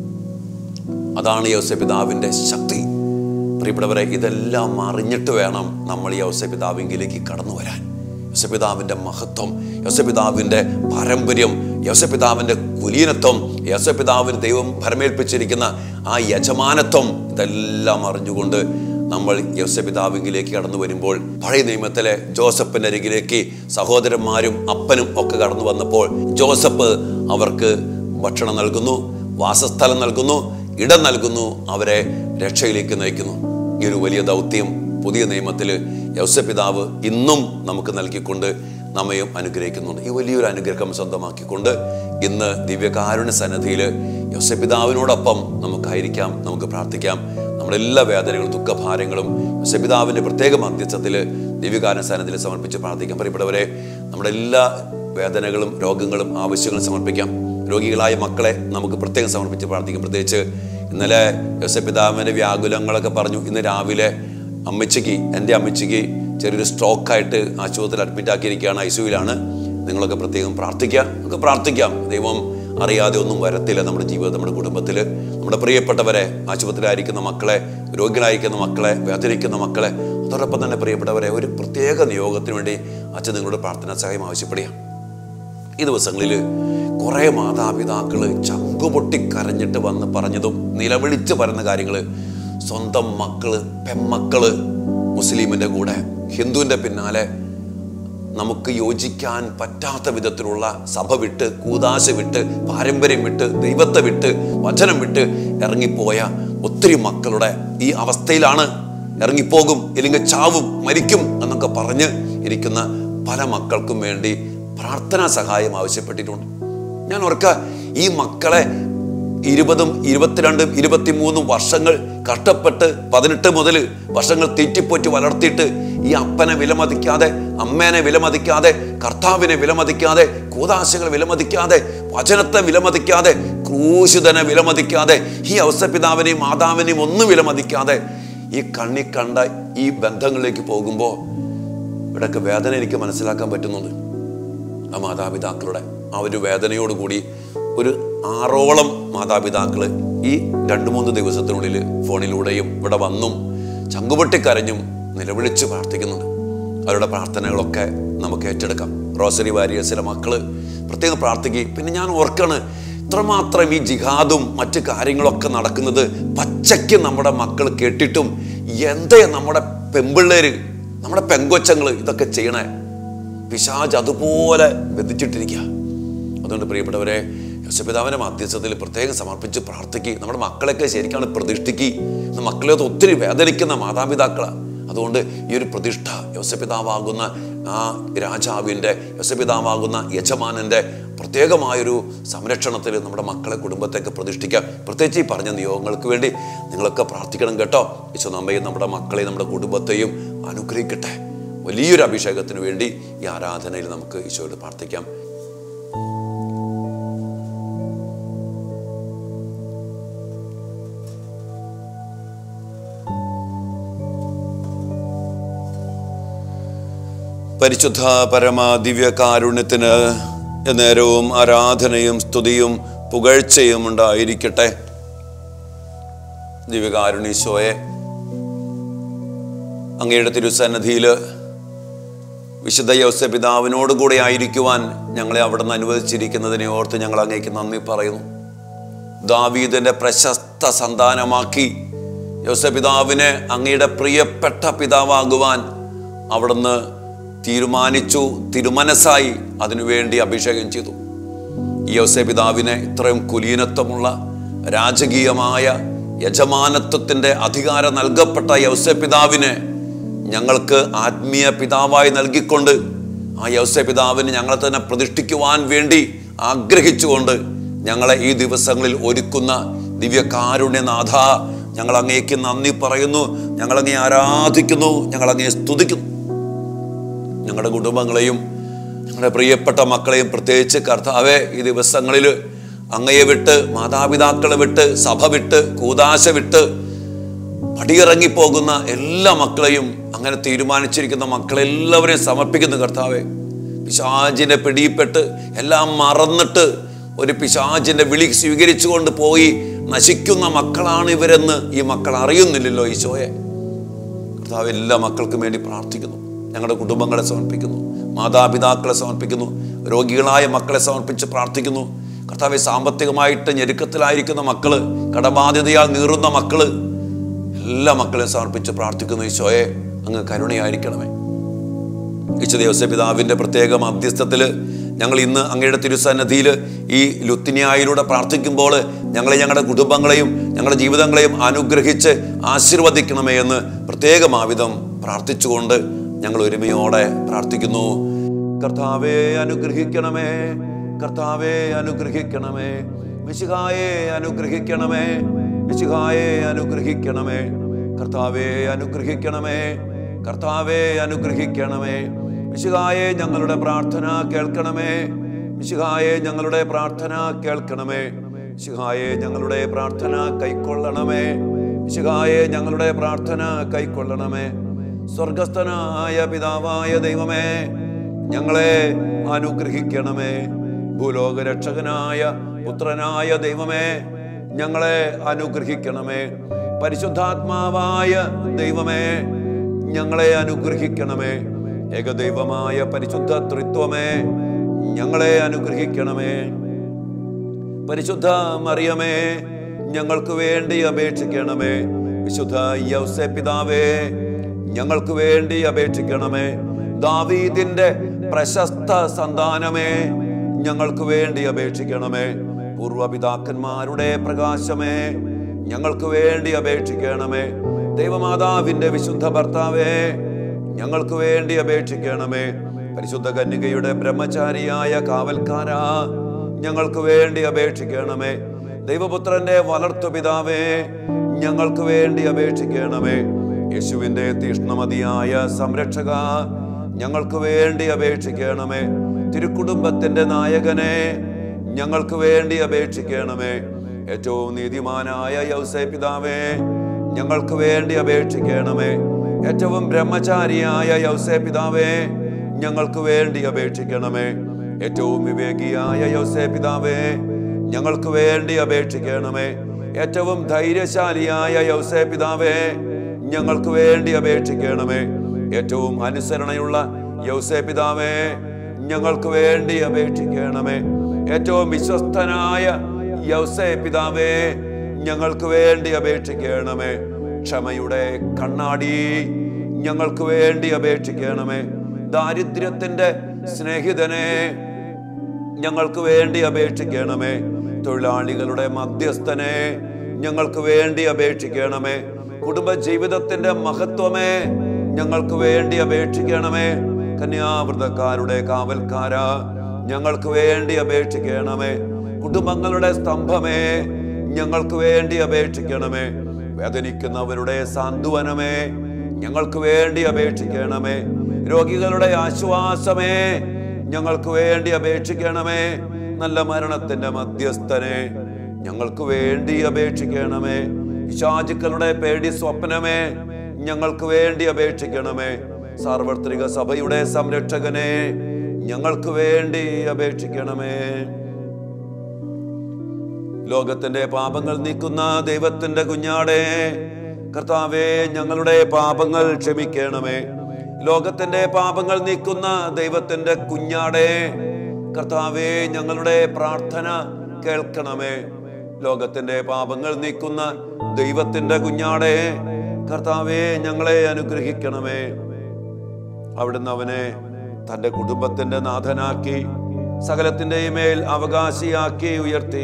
അതാണ് യോസേഫ് പിതാവിന്റെ ശക്തി. പ്രിയപ്പെട്ടവരെ, ഇതെല്ലാം അറിഞ്ഞിട്ട് വേണം നമ്മൾ യോസേഫ് പിതാവിലേക്ക് കടന്നു വരാൻ. യോസേഫ് പിതാവിന്റെ മഹത്വം, യോസേഫ് പിതാവിന്റെ പാരമ്പര്യം, യോസേഫ് പിതാവിന്റെ കുലീനത്വം, യോസേഫ് പിതാവിന് ദൈവം ഭരമേൽപ്പിച്ചിരിക്കുന്ന ആ യജമാനത്വം, ഇതെല്ലാം അറിഞ്ഞുകൊണ്ട് നമ്മൾ യോസേഫ് പിതാവിലേക്ക് കടന്നു വരുമ്പോൾ, പഴയ നിയമത്തിലെ ജോസഫിന്റെ അരികിലേക്ക് സഹോദരന്മാരും അപ്പനും ഒക്കെ കടന്നു വന്നപ്പോൾ ജോസഫ് അവർക്ക് ഭക്ഷണം നൽകുന്നു, വാസസ്ഥലം നൽകുന്നു, ഇടം നൽകുന്നു, അവരെ രക്ഷയിലേക്ക് നയിക്കുന്നു. ഈ ഒരു വലിയ ദൗത്യം പുതിയ നിയമത്തിൽ യോസേഫ് പിതാവ് ഇന്നും നമുക്ക് നൽകിക്കൊണ്ട് നമ്മയും അനുഗ്രഹിക്കുന്നുണ്ട്. ഈ വലിയൊരു അനുഗ്രഹം സ്വന്തമാക്കിക്കൊണ്ട് ഇന്ന് ദിവ്യകാരുണ്യ സന്നിധിയിൽ യോസേഫ് പിതാവിനോടൊപ്പം നമുക്കായിരിക്കാം, നമുക്ക് പ്രാർത്ഥിക്കാം. നമ്മുടെ എല്ലാ വേദനകളും ദുഃഖഭാരങ്ങളും യോസേഫ് പിതാവിൻ്റെ പ്രത്യേക മധ്യസ്ഥത്തിൽ ദിവ്യകാരുണ്യ സന്നിധിയിൽ സമർപ്പിച്ച് പ്രാർത്ഥിക്കാം. പ്രിയപ്പെട്ടവരെ, നമ്മുടെ എല്ലാ വേദനകളും രോഗങ്ങളും ആവശ്യങ്ങളും സമർപ്പിക്കാം. രോഗികളായ മക്കളെ നമുക്ക് പ്രത്യേകം സമർപ്പിച്ച് പ്രാർത്ഥിക്കാം. പ്രത്യേകിച്ച് ഇന്നലെ യോസേഫ് പിതാവിൻ്റെ വ്യാകുലങ്ങളൊക്കെ പറഞ്ഞു. ഇന്ന് രാവിലെ അമ്മച്ചിക്ക്, എൻ്റെ അമ്മച്ചിക്ക് ചെറിയൊരു സ്ട്രോക്കായിട്ട് ആശുപത്രിയിൽ അഡ്മിറ്റ് ആക്കിയിരിക്കുകയാണ്, ഐ സിയുവിലാണ്. നിങ്ങളൊക്കെ പ്രത്യേകം പ്രാർത്ഥിക്കാം, നമുക്ക് പ്രാർത്ഥിക്കാം. ദൈവം അറിയാതെ ഒന്നും വരത്തില്ല നമ്മുടെ ജീവിതം, നമ്മുടെ കുടുംബത്തിൽ. നമ്മുടെ പ്രിയപ്പെട്ടവരെ, ആശുപത്രിയിലായിരിക്കുന്ന മക്കളെ, രോഗികളായിരിക്കുന്ന മക്കളെ, വേദനിക്കുന്ന മക്കളെ, അതോടൊപ്പം തന്നെ പ്രിയപ്പെട്ടവരെ, ഒരു പ്രത്യേക നിയോഗത്തിന് വേണ്ടി അച്ഛൻ നിങ്ങളുടെ പ്രാർത്ഥനാ സഹായം ആവശ്യപ്പെടുക. ഈ ദിവസങ്ങളിൽ കുറേ മാതാപിതാക്കൾ ചങ്കുപൊട്ടി കരഞ്ഞിട്ട് വന്ന് പറഞ്ഞതും നിലവിളിച്ച് പറയുന്ന കാര്യങ്ങൾ, സ്വന്തം മക്കള്, പെമ്മക്കള് മുസ്ലിമിൻ്റെ കൂടെ, ഹിന്ദുവിൻ്റെ പിന്നാലെ നമുക്ക് യോജിക്കാൻ പറ്റാത്ത വിധത്തിലുള്ള സഭ വിട്ട്, കൂദാശ വിട്ട്, പാരമ്പര്യം വിട്ട്, ദൈവത്തെ വിട്ട്, വചനം വിട്ട് ഇറങ്ങിപ്പോയ ഒത്തിരി മക്കളുടെ ഈ അവസ്ഥയിലാണ്. ഇറങ്ങിപ്പോകും, ഇല്ലെങ്കിൽ ചാവും, മരിക്കും എന്നൊക്കെ പറഞ്ഞ് ഇരിക്കുന്ന പല മക്കൾക്കും വേണ്ടി പ്രാർത്ഥനാ സഹായം ആവശ്യപ്പെട്ടിട്ടുണ്ട്. ഞാൻ ഓർക്ക, ഈ മക്കളെ ഇരുപതും ഇരുപത്തിരണ്ടും ഇരുപത്തിമൂന്നും വർഷങ്ങൾ കഷ്ടപ്പെട്ട് പതിനെട്ട് മുതൽ വർഷങ്ങൾ തീറ്റിപ്പോറ്റി വളർത്തിയിട്ട് ഈ അപ്പനെ വിലമതിക്കാതെ, അമ്മേനെ വിലമതിക്കാതെ, കർത്താവിനെ വിലമതിക്കാതെ, കൂദാശകൾ വിലമതിക്കാതെ, വചനത്തെ വിലമതിക്കാതെ, ക്രൂശിതനെ വിലമതിക്കാതെ, ഈ ഔസപിതാവിനെയും മാതാവിനെയും ഒന്നും വിലമതിക്കാതെ ഈ കണ്ണി കണ്ട ഈ ബന്ധങ്ങളിലേക്ക് പോകുമ്പോൾ ഇവിടെയൊക്കെ വേദന എനിക്ക് മനസ്സിലാക്കാൻ പറ്റുന്നുണ്ട്. ആ മാതാപിതാക്കളുടെ ആ ഒരു വേദനയോടുകൂടി ഒരു ആറോളം മാതാപിതാക്കൾ ഈ രണ്ട് മൂന്ന് ദിവസത്തിനുള്ളിൽ ഫോണിലൂടെയും ഇവിടെ വന്നും ചങ്കുപൊട്ടിക്കരഞ്ഞും നിലവിളിച്ച് പ്രാർത്ഥിക്കുന്നുണ്ട്. അവരുടെ പ്രാർത്ഥനകളൊക്കെ നമുക്ക് ഏറ്റെടുക്കാം. റോസറി വാരിയേഴ്സിലെ മക്കള് പ്രത്യേകം പ്രാർത്ഥിക്കുകയും, പിന്നെ ഞാൻ ഓർക്കാണ്, ഇത്രമാത്രം ഈ ജിഹാദും മറ്റു കാര്യങ്ങളൊക്കെ നടക്കുന്നത് പച്ചയ്ക്ക് നമ്മുടെ മക്കൾ കേട്ടിട്ടും എന്തേ നമ്മുടെ പെമ്പിള്ളേര്, നമ്മുടെ പെങ്കൊച്ചങ്ങള് ഇതൊക്കെ ചെയ്യണേ? പിശാച് അതുപോലെ ബന്ധിച്ചിട്ടിരിക്കുക. അതുകൊണ്ട് പ്രിയപ്പെട്ടവരെ, യോസേപ്പിതാവിന്റെ മധ്യസ്ഥതയിൽ പ്രത്യേകം സമർപ്പിച്ച് പ്രാർത്ഥിക്കുക. നമ്മുടെ മക്കളെയൊക്കെ ശരിക്കാണ് പ്രതിഷ്ഠിക്കുക. മക്കളെ ഒത്തിരി വേദനിക്കുന്ന മാതാപിതാക്കളാണ്. അതുകൊണ്ട് ഈ ഒരു പ്രതിഷ്ഠ യോസേപ്പിതാവാകുന്ന ആ രാജാവിൻ്റെ, യോസേപ്പിതാവാകുന്ന യജമാനൻ്റെ പ്രത്യേകമായൊരു സംരക്ഷണത്തിൽ നമ്മുടെ മക്കളെ, കുടുംബത്തെയൊക്കെ പ്രതിഷ്ഠിക്കാം. പ്രത്യേകിച്ച് ഈ പറഞ്ഞ നിയോഗങ്ങൾക്ക് വേണ്ടി നിങ്ങളൊക്കെ പ്രാർത്ഥിക്കണം കേട്ടോ. ഈശോ നമ്മയും നമ്മുടെ മക്കളെയും നമ്മുടെ കുടുംബത്തെയും അനുഗ്രഹിക്കട്ടെ. വലിയൊരു അഭിഷേകത്തിന് വേണ്ടി ഈ ആരാധനയിൽ നമുക്ക് ഈശോയോട് പ്രാർത്ഥിക്കാം. പരിശുദ്ധ പരമ ദിവ്യകാരുണ്യത്തിന് നേരവും ആരാധനയും സ്തുതിയും പുകഴ്ചയും ഉണ്ടായിരിക്കട്ടെ. ദിവ്യകാരുണ്യീശോയെ, അങ്ങയുടെ തിരുസന്നിധിയിൽ വിശുദ്ധ യോസേപ്പിതാവിനോട് കൂടെ ആയിരിക്കുവാൻ ഞങ്ങളെ അവിടെ നിന്ന് അനുവദിച്ചിരിക്കുന്നതിനെ ഓർത്ത് ഞങ്ങൾ അങ്ങേക്ക് നന്ദി പറയുന്നു. ദാവീദിന്റെ പ്രശസ്ത സന്താനമാക്കി യോസേപ്പിതാവിനെ അങ്ങയുടെ പ്രിയപ്പെട്ട പിതാവാകുവാൻ അവിടുന്ന് തീരുമാനിച്ചു, തിരുമനസ്സായി അതിനുവേണ്ടി അഭിഷേകം ചെയ്തു. ഈ യോസേപ്പിതാവിനെ, ഇത്രയും കുലീനത്വമുള്ള രാജകീയമായ യജമാനത്വത്തിൻ്റെ അധികാരം നൽകപ്പെട്ട യോസേപ്പിതാവിനെ ഞങ്ങൾക്ക് ആത്മീയ പിതാവായി നൽകിക്കൊണ്ട് ആ യോസേപ്പിതാവിനെ ഞങ്ങളെ തന്നെ പ്രതിഷ്ഠിക്കുവാൻ വേണ്ടി ആഗ്രഹിച്ചുകൊണ്ട് ഞങ്ങളെ ഈ ദിവസങ്ങളിൽ ഒരുക്കുന്ന ദിവ്യകാരുണ്യനാഥ, ഞങ്ങൾ അങ്ങേക്ക് നന്ദി പറയുന്നു, ഞങ്ങളങ്ങേ ആരാധിക്കുന്നു, ഞങ്ങളങ്ങേ സ്തുതിക്കുന്നു. ഞങ്ങളുടെ കുടുംബങ്ങളെയും ഞങ്ങളുടെ പ്രിയപ്പെട്ട മക്കളെയും പ്രത്യേകിച്ച് കർത്താവെ, ഈ ദിവസങ്ങളിൽ അങ്ങയെ വിട്ട്, മാതാപിതാക്കളെ വിട്ട്, സഭ വിട്ട്, കൂദാശ വിട്ട് പടിയിറങ്ങിപ്പോകുന്ന എല്ലാ മക്കളെയും, അങ്ങനെ തീരുമാനിച്ചിരിക്കുന്ന മക്കളെല്ലാവരെയും സമർപ്പിക്കുന്നു കർത്താവെ. പിശാചിനെ പിടിപ്പെട്ട് എല്ലാം മറന്നിട്ട് ഒരു പിശാചിന്റെ വിളി സ്വീകരിച്ചുകൊണ്ട് പോയി നശിക്കുന്ന മക്കളാണ് ഇവരെന്ന് ഈ മക്കൾ അറിയുന്നില്ലല്ലോ ഈശോയെ. കർത്താവ്, എല്ലാ മക്കൾക്കും വേണ്ടി പ്രാർത്ഥിക്കുന്നു. ഞങ്ങളുടെ കുടുംബങ്ങളെ സമർപ്പിക്കുന്നു, മാതാപിതാക്കളെ സമർപ്പിക്കുന്നു, രോഗികളായ മക്കളെ സമർപ്പിച്ച് പ്രാർത്ഥിക്കുന്നു. കർത്താവെ, സാമ്പത്തികമായിട്ട് ഞെരുക്കത്തിലായിരിക്കുന്ന മക്കള്, കടബാധ്യതയാൽ നീറുന്ന മക്കള്, എല്ലാ മക്കളെയും സമർപ്പിച്ച് പ്രാർത്ഥിക്കുന്നു. ഈശോയെ, അങ്ങ് കരുണയായിരിക്കണമേ. വിശുദ്ധ യോസേപ്പിതാവിൻ്റെ പ്രത്യേക മധ്യസ്ഥത്തിൽ ഞങ്ങൾ ഇന്ന് അങ്ങയുടെ തിരുസന്നിധിയിൽ ഈ ലുത്തിനിയായിലൂടെ പ്രാർത്ഥിക്കുമ്പോൾ ഞങ്ങളെ, ഞങ്ങളുടെ കുടുംബങ്ങളെയും ഞങ്ങളുടെ ജീവിതങ്ങളെയും അനുഗ്രഹിച്ച് ആശീർവദിക്കണമേ എന്ന് പ്രത്യേകമാവിധം പ്രാർത്ഥിച്ചുകൊണ്ട് ഞങ്ങൾ ഒരുമയോടെ പ്രാർത്ഥിക്കുന്നു. കർത്താവേ അനുഗ്രഹിക്കണമേ, കർത്താവേ അനുഗ്രഹിക്കണമേ, മിശിഹായെ അനുഗ്രഹിക്കണമേ, മിശിഹായെ അനുഗ്രഹിക്കണമേ, കർത്താവേ അനുഗ്രഹിക്കണമേ, കർത്താവേ അനുഗ്രഹിക്കണമേ, മിശിഹായെ ഞങ്ങളുടെ പ്രാർത്ഥന കേൾക്കണമേ, മിശിഹായെ ഞങ്ങളുടെ പ്രാർത്ഥന കേൾക്കണമേ, മിശിഹായെ ഞങ്ങളുടെ പ്രാർത്ഥന കൈക്കൊള്ളണമേ, മിശിഹായെ ഞങ്ങളുടെ പ്രാർത്ഥന കൈക്കൊള്ളണമേ. സ്വർഗസ്ഥനായ പിതാവായ ദൈവമേ, ഞങ്ങളെ അനുഗ്രഹിക്കണമേ. ഭൂലോക രക്ഷകനായ പുത്രനായ ദൈവമേ, ഞങ്ങളെ അനുഗ്രഹിക്കണമേ. പരിശുദ്ധാത്മാവായ ദൈവമേ, ഞങ്ങളെ അനുഗ്രഹിക്കണമേ. ഏകദൈവമായ പരിശുദ്ധ ത്രിത്വമേ, ഞങ്ങളെ അനുഗ്രഹിക്കണമേ. പരിശുദ്ധ മറിയമേ, ഞങ്ങൾക്ക് വേണ്ടി അപേക്ഷിക്കണമേ. വിശുദ്ധ യൗസേപ്പിതാവേ, ഞങ്ങൾക്ക് വേണ്ടി അപേക്ഷിക്കണമേ. ദാവീദിന്റെ പ്രശസ്ത സന്താനമേ, ഞങ്ങൾക്ക് വേണ്ടി അപേക്ഷിക്കണമേ. പൂർവപിതാക്കന്മാരുടെ പ്രകാശമേ, ഞങ്ങൾക്ക് വേണ്ടി അപേക്ഷിക്കണമേ. ദൈവമാതാവിന്റെ വിശുദ്ധ ഭർത്താവേ, ഞങ്ങൾക്ക് വേണ്ടി അപേക്ഷിക്കണമേ. പരിശുദ്ധ കന്യകയുടെ ബ്രഹ്മചാരിയായ കാവൽക്കാരാ, ഞങ്ങൾക്ക് വേണ്ടി അപേക്ഷിക്കണമേ. ദൈവപുത്രന്റെ വളർത്തുപിതാവേ, ഞങ്ങൾക്ക് വേണ്ടി അപേക്ഷിക്കണമേ. യേശുവിന്റെ തീഷ്ണമതിയായ സംരക്ഷക, ഞങ്ങൾക്ക് വേണ്ടി അപേക്ഷിക്കണമേ. തിരുക്കുടുംബത്തിന്റെ നായകനെ, ഞങ്ങൾക്ക് വേണ്ടി അപേക്ഷിക്കണമേ. ഏറ്റവും നീതിമാനായ യൗസേപ്പ് പിതാവേ, ഞങ്ങൾക്ക് വേണ്ടി അപേക്ഷിക്കണമേ. ഏറ്റവും ബ്രഹ്മചാരിയായ യൗസേപ്പ് പിതാവേ, ഞങ്ങൾക്ക് വേണ്ടി അപേക്ഷിക്കണമേ. ഏറ്റവും വിവേകിയായ യൗസേപ്പ് പിതാവേ, ഞങ്ങൾക്ക് വേണ്ടി അപേക്ഷിക്കണമേ. ഏറ്റവും ധൈര്യശാലിയായ യൗസേപ്പ് പിതാവേ, ഞങ്ങൾക്ക് വേണ്ടി അപേക്ഷിക്കണമേ. ഏറ്റവും അനുസരണയുള്ള യൗസേപ്പ് പിതാവേ, ഞങ്ങൾക്ക് വേണ്ടി അപേക്ഷിക്കണമേ. ഏറ്റവും വിശ്വസ്തനായ യൗസേപ്പ് പിതാവേ, ഞങ്ങൾക്ക് വേണ്ടി അപേക്ഷിക്കണമേ. ക്ഷമയുടെ കണ്ണാടി, ഞങ്ങൾക്ക് വേണ്ടി അപേക്ഷിക്കണമേ. ദാരിദ്ര്യത്തിന്റെ സ്നേഹിതനെ, ഞങ്ങൾക്ക് വേണ്ടി അപേക്ഷിക്കണമേ. തൊഴിലാളികളുടെ മധ്യസ്ഥനെ, ഞങ്ങൾക്ക് വേണ്ടി അപേക്ഷിക്കണമേ. കുടുംബജീവിതത്തിന്റെ മഹത്വമേ, ഞങ്ങൾക്ക് വേണ്ടി അപേക്ഷിക്കണമേ. കന്യാവ്രതക്കാരുടെ കാവൽക്കാരാ, ഞങ്ങൾക്ക് വേണ്ടി അപേക്ഷിക്കണമേ. കുടുംബങ്ങളുടെ സ്തംഭമേ, ഞങ്ങൾക്ക് വേണ്ടി അപേക്ഷിക്കണമേ. വേദനിക്കുന്നവരുടെ സാന്ത്വനമേ, ഞങ്ങൾക്ക് വേണ്ടി അപേക്ഷിക്കണമേ. രോഗികളുടെ ആശ്വാസമേ, ഞങ്ങൾക്ക് വേണ്ടി അപേക്ഷിക്കണമേ. നല്ല മരണത്തിന്റെ മധ്യസ്ഥനെ, ഞങ്ങൾക്ക് വേണ്ടി അപേക്ഷിക്കണമേ. പിശാചുക്കളുടെ പേടി സ്വപ്നമേ, ഞങ്ങൾക്ക് വേണ്ടി അപേക്ഷിക്കണമേ. സാർവത്രിക സഭയുടെ സംരക്ഷകനെ, ഞങ്ങൾക്ക് വേണ്ടി അപേക്ഷിക്കണമേ. ലോകത്തിന്റെ പാപങ്ങൾ നീക്കുന്ന ദൈവത്തിന്റെ കുഞ്ഞാടേ, കർത്താവേ, ഞങ്ങളുടെ പാപങ്ങൾ ക്ഷമിക്കണമേ. ലോകത്തിന്റെ പാപങ്ങൾ നീക്കുന്ന ദൈവത്തിന്റെ കുഞ്ഞാടേ, കർത്താവേ, ഞങ്ങളുടെ പ്രാർത്ഥന കേൾക്കണമേ. ലോകത്തിന്റെ പാപങ്ങൾ നീക്കുന്ന ദൈവത്തിന്റെ കുഞ്ഞാടേ, കർത്താവേ, ഞങ്ങളെ അനുഗ്രഹിക്കണമേ. അവിടുന്ന് അവനെ തന്റെ കുടുംബത്തിന്റെ നാഥനാക്കി സകലത്തിന്റെയും മേൽ അവകാശിയാക്കി ഉയർത്തി.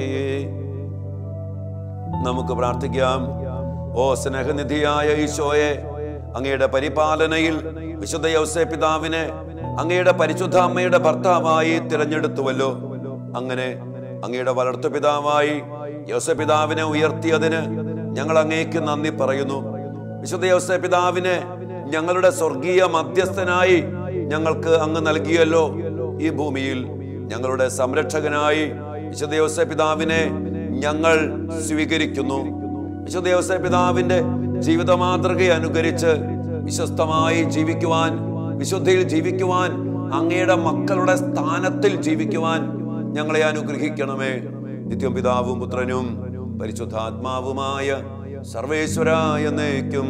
നമുക്ക് പ്രാർത്ഥിക്കാം. ഓ സ്നേഹനിധിയായ ഈശോയെ, അങ്ങയുടെ പരിപാലനയിൽ വിശുദ്ധ യൗസേപ്പ് പിതാവിനെ അങ്ങയുടെ പരിശുദ്ധ അമ്മയുടെ ഭർത്താവായി തിരഞ്ഞെടുത്തുവല്ലോ. അങ്ങനെ അങ്ങയുടെ വളർത്തു പിതാവായി യൗസേപ്പ് പിതാവിനെ ഉയർത്തിയതിന് ഞങ്ങൾ അങ്ങേക്ക് നന്ദി പറയുന്നു. വിശുദ്ധ യൗസേപ്പ് പിതാവിനെ ഞങ്ങളുടെ സ്വർഗീയ മധ്യസ്ഥനായി ഞങ്ങൾക്ക് അങ്ങ് നൽകിയല്ലോ. ഈ ഭൂമിയിൽ ഞങ്ങളുടെ സംരക്ഷകനായി വിശുദ്ധ യൗസേപ്പ് പിതാവിനെ ഞങ്ങൾ സ്വീകരിക്കുന്നു. വിശുദ്ധ യൗസേപ്പ് പിതാവിന്റെ ജീവിത മാതൃക അനുകരിച്ച് വിശ്വസ്തമായി ജീവിക്കുവാൻ, വിശുദ്ധിയിൽ ജീവിക്കുവാൻ, അങ്ങയുടെ മക്കളുടെ സ്ഥാനത്തിൽ ജീവിക്കുവാൻ ഞങ്ങളെ അനുഗ്രഹിക്കണമേ. നിത്യം പിതാവും പുത്രനും പരിശുദ്ധാത്മാവുമായ സർവേശ്വരായ എന്നേക്കും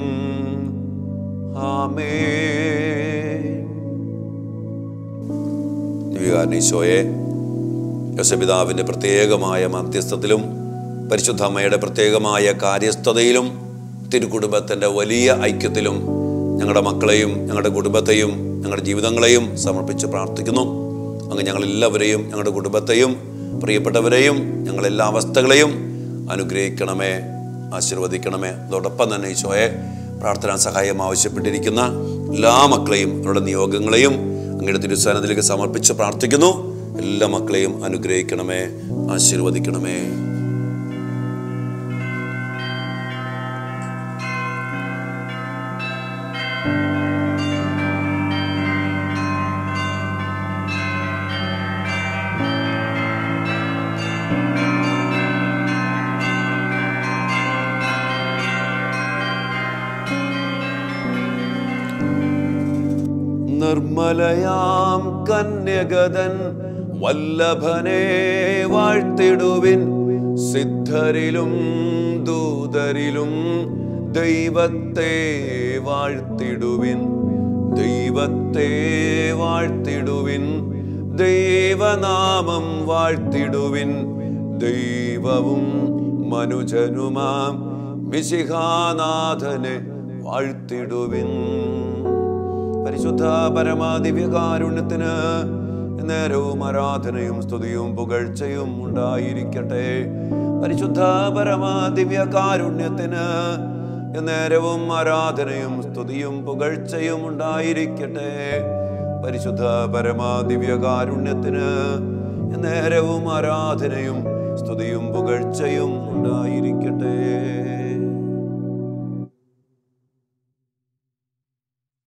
ആമേൻ. ദിവ്യകാരുണ്യീശോയെ, യൗസേപ്പ് പിതാവിന്റെ പ്രത്യേകമായ മധ്യസ്ഥത്തിലും പരിശുദ്ധ അമ്മയുടെ പ്രത്യേകമായ കാര്യസ്ഥതയിലും തിരുക്കുടുംബത്തിന്റെ വലിയ ഐക്യത്തിലും ഞങ്ങളുടെ മക്കളെയും ഞങ്ങളുടെ കുടുംബത്തെയും ഞങ്ങളുടെ ജീവിതങ്ങളെയും സമർപ്പിച്ച് പ്രാർത്ഥിക്കുന്നു. അങ്ങ് ഞങ്ങളെല്ലാവരെയും, ഞങ്ങളുടെ കുടുംബത്തെയും പ്രിയപ്പെട്ടവരെയും ഞങ്ങളെല്ലാ അവസ്ഥകളെയും അനുഗ്രഹിക്കണമേ, ആശീർവദിക്കണമേ. അതോടൊപ്പം തന്നെ ഈശോയെ, പ്രാർത്ഥനാ സഹായം ആവശ്യപ്പെട്ടിരിക്കുന്ന എല്ലാ മക്കളെയും അവരുടെ നിയോഗങ്ങളെയും അങ്ങയുടെ തിരുസ്ഥാനത്തിലേക്ക് സമർപ്പിച്ച് പ്രാർത്ഥിക്കുന്നു. എല്ലാ മക്കളെയും അനുഗ്രഹിക്കണമേ, ആശീർവദിക്കണമേ. നിർമ്മലയാം കന്യകതൻ വല്ലഭനെ വാഴ്ത്തിടുവിൻ. സിദ്ധരിലും ദൂതരിലും ദൈവത്തെ വാഴ്ത്തിടുവിൻ. ദൈവത്തെ വാഴ്ത്തിടുവിൻ. ദൈവനാമം വാഴ്ത്തിടുവിൻ. ദൈവവും മനുജനുമാം മിശിഹാനാഥനെ വാഴ്ത്തിടുവിൻ. പരിശുദ്ധ പരമാദിവ്യകാരുണ്യത്തിന് നേരവും ആരാധനയും സ്തുതിയും പുകഴ്ചയും ഉണ്ടായിരിക്കട്ടെ. പരിശുദ്ധ പരമാ ദിവ്യ കാരുണ്യത്തിന് നേരവും ആരാധനയും സ്തുതിയും പുകഴ്ചയും ഉണ്ടായിരിക്കട്ടെ. പരിശുദ്ധ പരമാ ദിവ്യ കാരുണ്യത്തിന് നേരവും ആരാധനയും സ്തുതിയും പുകഴ്ചയും ഉണ്ടായിരിക്കട്ടെ.